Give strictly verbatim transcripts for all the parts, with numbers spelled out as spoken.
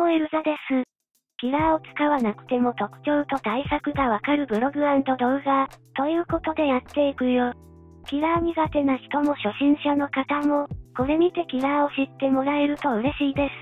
もエルザです。キラーを使わなくても特徴と対策がわかるブログ&動画、ということでやっていくよ。キラー苦手な人も初心者の方も、これ見てキラーを知ってもらえると嬉しいです。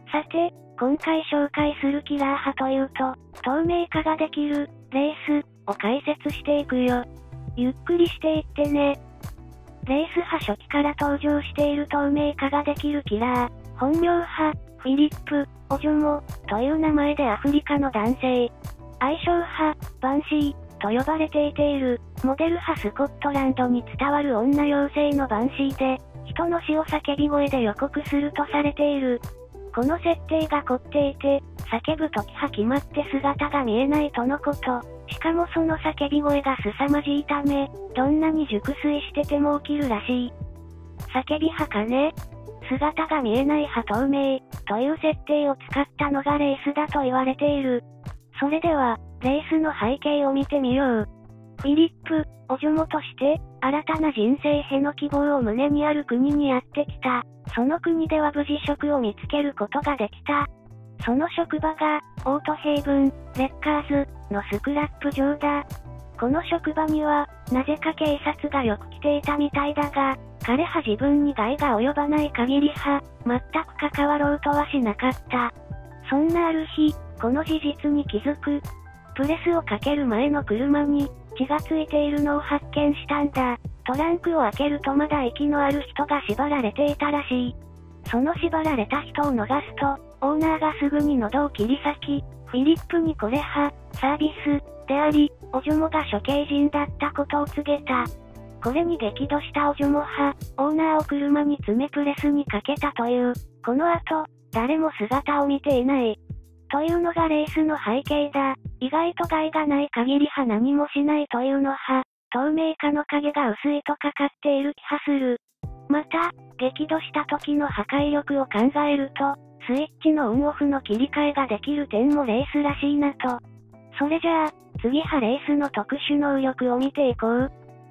さて、今回紹介するキラー派というと、透明化ができる、レース、を解説していくよ。ゆっくりしていってね。レース派初期から登場している透明化ができるキラー、本名派、フィリップ、オジョモ、という名前でアフリカの男性。愛称派、バンシー、と呼ばれていている、モデル派スコットランドに伝わる女妖精のバンシーで、人の死を叫び声で予告するとされている。この設定が凝っていて、叫ぶときは決まって姿が見えないとのこと。しかもその叫び声が凄まじいため、どんなに熟睡してても起きるらしい。叫び派かね。姿が見えない派透明、という設定を使ったのがレースだと言われている。それでは、レースの背景を見てみよう。フィリップ、オジョモとして、新たな人生への希望を胸にある国にやってきた。その国では無事職を見つけることができた。その職場が、オートヘイブン、レッカーズ、のスクラップ場だ。この職場には、なぜか警察がよく来ていたみたいだが、彼は自分に害が及ばない限りは、全く関わろうとはしなかった。そんなある日、この事実に気づく。プレスをかける前の車に、血がついているのを発見したんだ。トランクを開けるとまだ息のある人が縛られていたらしい。その縛られた人を逃すと、オーナーがすぐに喉を切り裂き、フィリップにこれは、サービス、であり、オジョモが処刑人だったことを告げた。これに激怒したオジョモは、オーナーを車に詰めプレスにかけたという。この後、誰も姿を見ていない。というのがレースの背景だ。意外と害がない限りは何もしないというのは、透明化の影が薄いとかかっている気はする。また、激怒した時の破壊力を考えると、スイッチのオンオフの切り替えができる点もレースらしいなと。それじゃあ、次はレースの特殊能力を見ていこう。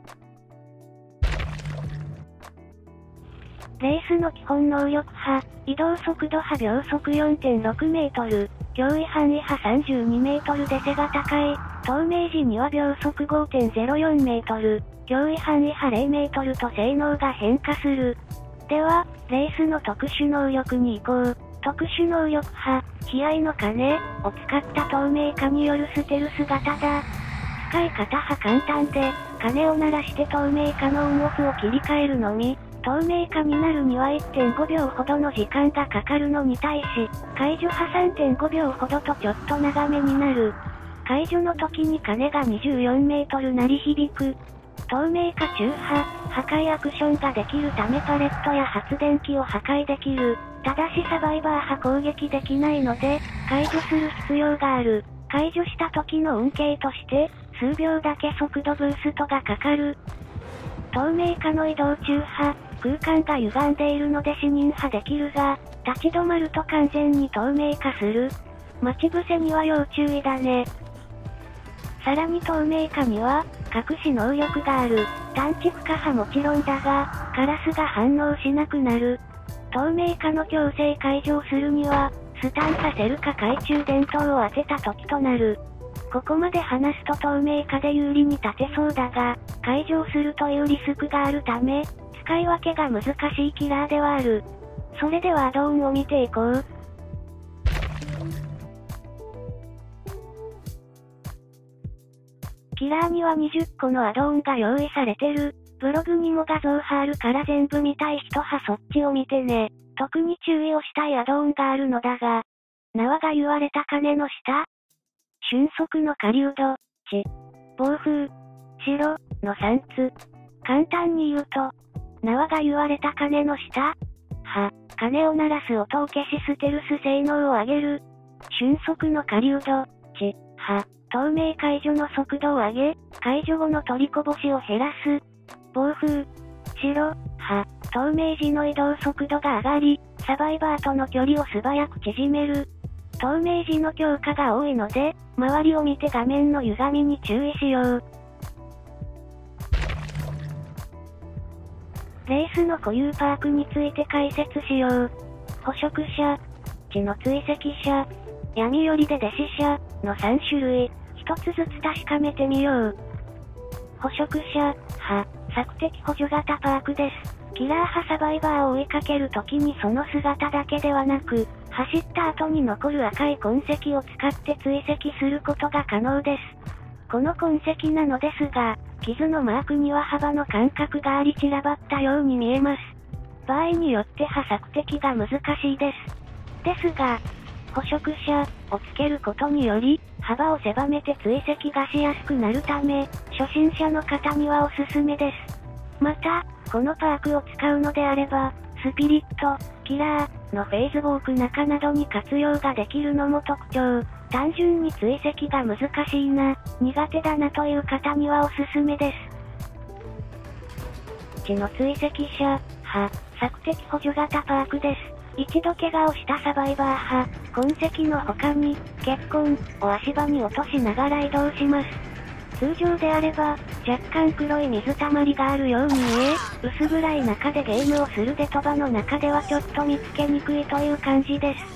レースの基本能力派、移動速度派秒速 よんてんろくメートル、脅威範囲派さんじゅうにメートルで背が高い、透明時には秒速 ごてんぜろよんメートル、脅威範囲派ゼロメートルと性能が変化する。では、レースの特殊能力に行こう。特殊能力派、悲哀の鐘を使った透明化によるステルス型だ。使い方は簡単で、鐘を鳴らして透明化のオンオフを切り替えるのみ。透明化になるには いってんごびょうほどの時間がかかるのに対し、解除は さんてんごびょうほどとちょっと長めになる。解除の時に鐘がにじゅうよんメートル鳴り響く。透明化中波、破壊アクションができるためパレットや発電機を破壊できる。ただしサバイバー派攻撃できないので、解除する必要がある。解除した時の恩恵として、数秒だけ速度ブーストがかかる。透明化の移動中波、空間が歪んでいるので視認派できるが、立ち止まると完全に透明化する。待ち伏せには要注意だね。さらに透明化には、隠し能力がある。探知不可はもちろんだが、カラスが反応しなくなる。透明化の強制解除をするには、スタンさせるか懐中電灯を当てた時となる。ここまで話すと透明化で有利に立てそうだが、解除をするというリスクがあるため、使い分けが難しいキラーではある。それではアドオンを見ていこう。キラーにはにじゅっこのアドオンが用意されてる。ブログにも画像貼るから全部見たい人はそっちを見てね。特に注意をしたいアドオンがあるのだが、縄が言われた鐘の下、瞬足の狩人、地、暴風、白、のさんつ。簡単に言うと、縄が言われた鐘の下、は、鐘を鳴らす音を消しステルス性能を上げる。瞬足の狩人、地、は、透明解除の速度を上げ、解除後の取りこぼしを減らす。暴風、白、は、透明時の移動速度が上がり、サバイバーとの距離を素早く縮める。透明時の強化が多いので、周りを見て画面の歪みに注意しよう。レースの固有パークについて解説しよう。捕食者、 血の追跡者、闇寄りで弟子者のさん種類、一つずつ確かめてみよう。捕食者、派、索敵補助型パークです。キラー派サバイバーを追いかけるときにその姿だけではなく、走った後に残る赤い痕跡を使って追跡することが可能です。この痕跡なのですが、傷のマークには幅の間隔があり散らばったように見えます。場合によっては索敵が難しいです。ですが、捕食者をつけることにより、幅を狭めて追跡がしやすくなるため、初心者の方にはおすすめです。また、このパークを使うのであれば、スピリット、キラーのフェイズウォーク中などに活用ができるのも特徴。単純に追跡が難しいな、苦手だなという方にはおすすめです。血の追跡者、派、索敵補助型パークです。一度怪我をしたサバイバー派、痕跡の他に、血痕を足場に落としながら移動します。通常であれば、若干黒い水たまりがあるように見え、薄暗い中でゲームをするデトバの中ではちょっと見つけにくいという感じです。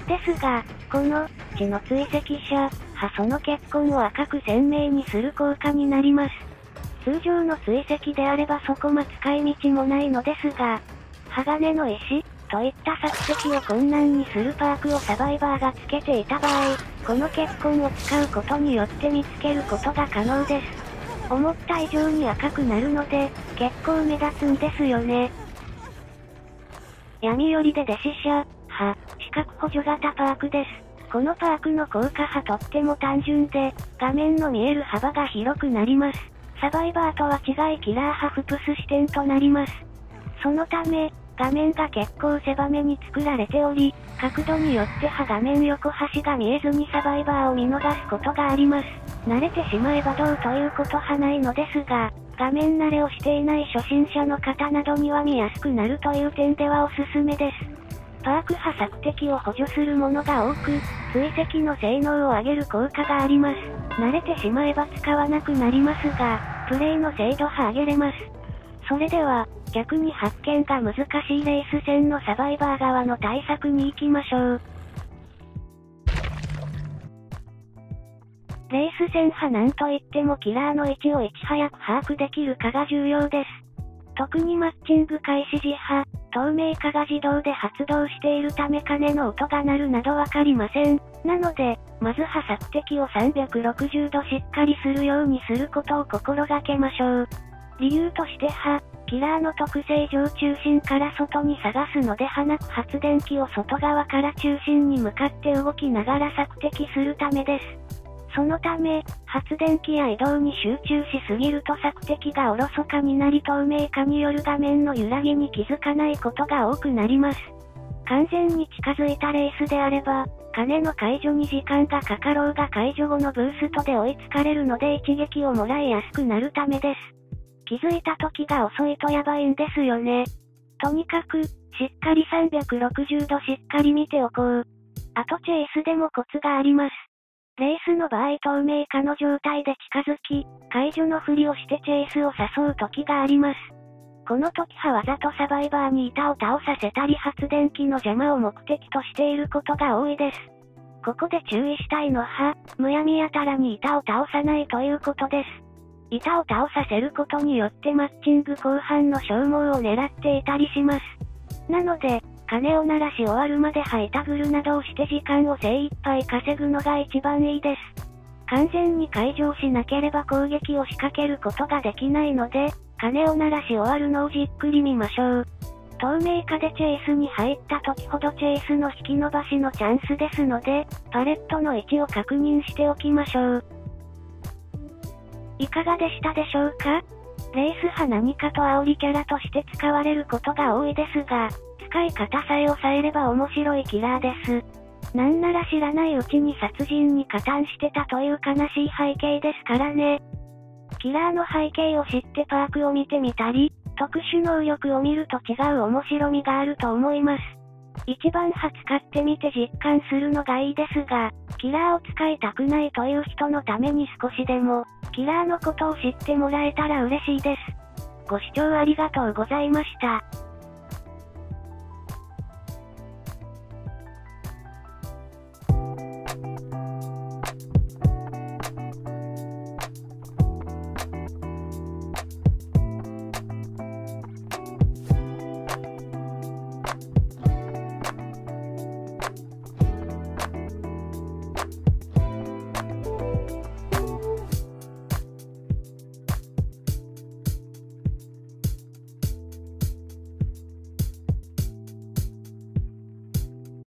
ですが、この、血の追跡者、派その血痕を赤く鮮明にする効果になります。通常の追跡であればそこま使い道もないのですが、鋼の石、といった索敵を困難にするパークをサバイバーがつけていた場合、この血痕を使うことによって見つけることが可能です。思った以上に赤くなるので、結構目立つんですよね。闇寄りで弟子者、派、視覚補助型パークです。このパークの効果はとっても単純で、画面の見える幅が広くなります。サバイバーとは違いキラー派フプス視点となります。そのため、画面が結構狭めに作られており、角度によっては画面横端が見えずにサバイバーを見逃すことがあります。慣れてしまえばどうということはないのですが、画面慣れをしていない初心者の方などには見やすくなるという点ではおすすめです。パーク派索敵を補助するものが多く、追跡の性能を上げる効果があります。慣れてしまえば使わなくなりますが、プレイの精度は上げれます。それでは、逆に発見が難しいレース戦のサバイバー側の対策に行きましょう。レース戦派なんといってもキラーの位置をいち早く把握できるかが重要です。特にマッチング開始時派、透明化が自動で発動しているため鐘の音が鳴るなどわかりません。なので、まずは索敵をさんびゃくろくじゅうどしっかりするようにすることを心がけましょう。理由としては、キラーの特性上中心から外に探すのではなく発電機を外側から中心に向かって動きながら索敵するためです。そのため、発電機や移動に集中しすぎると索敵がおろそかになり透明化による画面の揺らぎに気づかないことが多くなります。完全に近づいたレースであれば、鐘の解除に時間がかかろうが解除後のブーストで追いつかれるので一撃をもらいやすくなるためです。気づいた時が遅いとやばいんですよね。とにかく、しっかりさんびゃくろくじゅうどしっかり見ておこう。あとチェイスでもコツがあります。レースの場合透明化の状態で近づき、解除のふりをしてチェイスを誘う時があります。この時はわざとサバイバーに板を倒させたり発電機の邪魔を目的としていることが多いです。ここで注意したいのは、むやみやたらに板を倒さないということです。板を倒させることによってマッチング後半の消耗を狙っていたりします。なので、鐘を鳴らし終わるまでハイタグルなどをして時間を精一杯稼ぐのが一番いいです。完全に解除しなければ攻撃を仕掛けることができないので、鐘を鳴らし終わるのをじっくり見ましょう。透明化でチェイスに入った時ほどチェイスの引き伸ばしのチャンスですので、パレットの位置を確認しておきましょう。いかがでしたでしょうか？レース派何かと煽りキャラとして使われることが多いですが、使い方さえ抑えれば面白いキラーです。なんなら知らないうちに殺人に加担してたという悲しい背景ですからね。キラーの背景を知ってパークを見てみたり、特殊能力を見ると違う面白みがあると思います。一番派使ってみて実感するのがいいですが、キラーを使いたくないという人のために少しでも、キラーのことを知ってもらえたら嬉しいです。ご視聴ありがとうございました。